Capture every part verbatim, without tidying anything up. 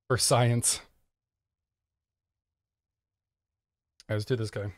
For science. Alright, let's do this guy.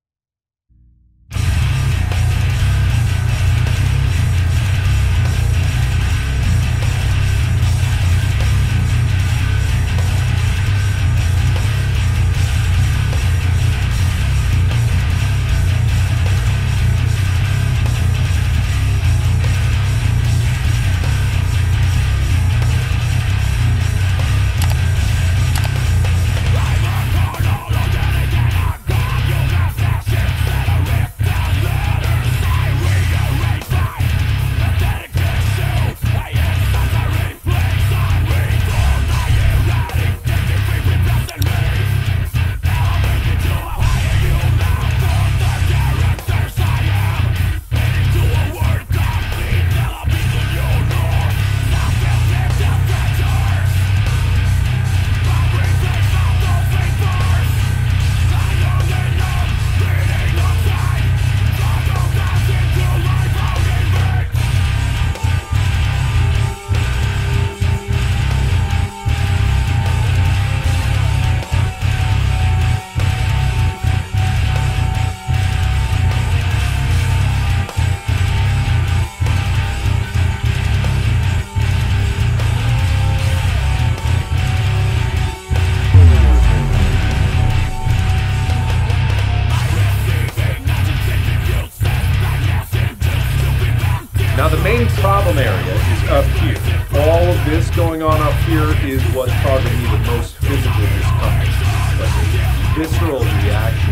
Now the main problem area is up here. All of this going on up here is what's causing me the most physical discomfort. Like a visceral reaction.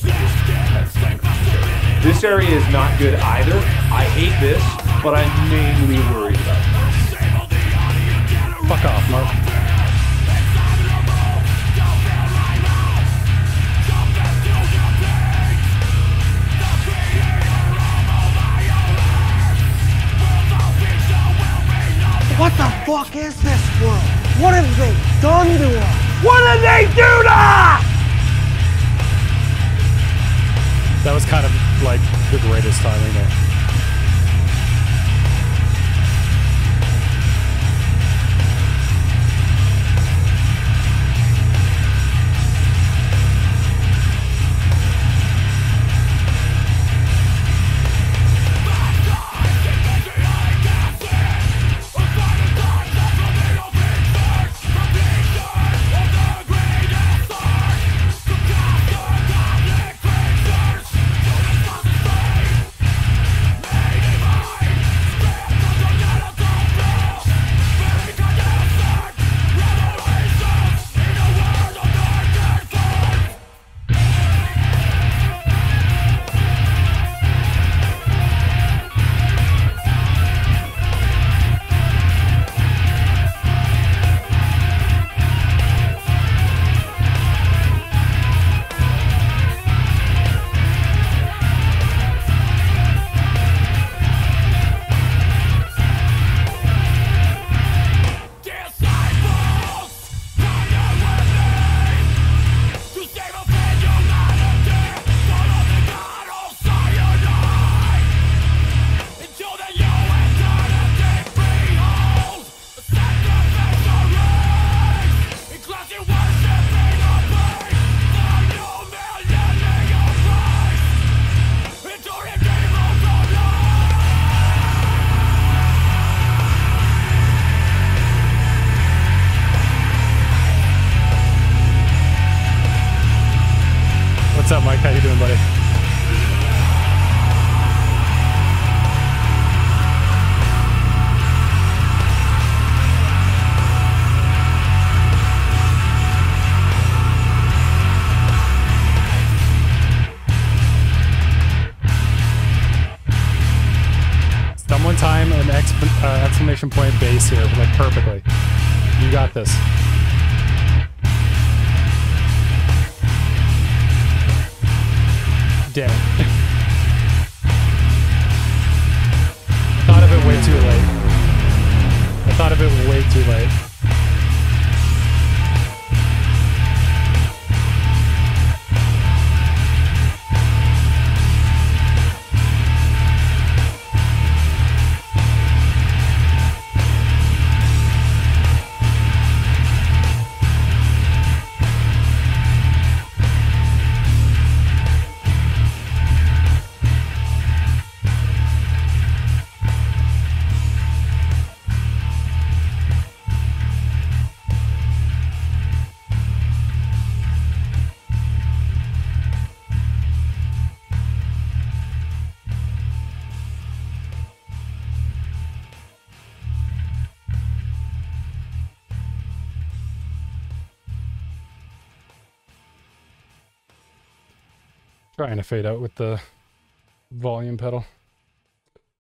This area is not good either. I hate this, but I'm mainly worried about this. Fuck off, Mark. What the fuck is this world? What have they done to us? What did they do to us? That was kind of like the greatest timing there. What's up, Mike? How you doing, buddy? Someone time an exp uh, exclamation point base here, like perfectly. You got this. Damn it. I thought of it way too late. I thought of it way too late. Trying to fade out with the volume pedal.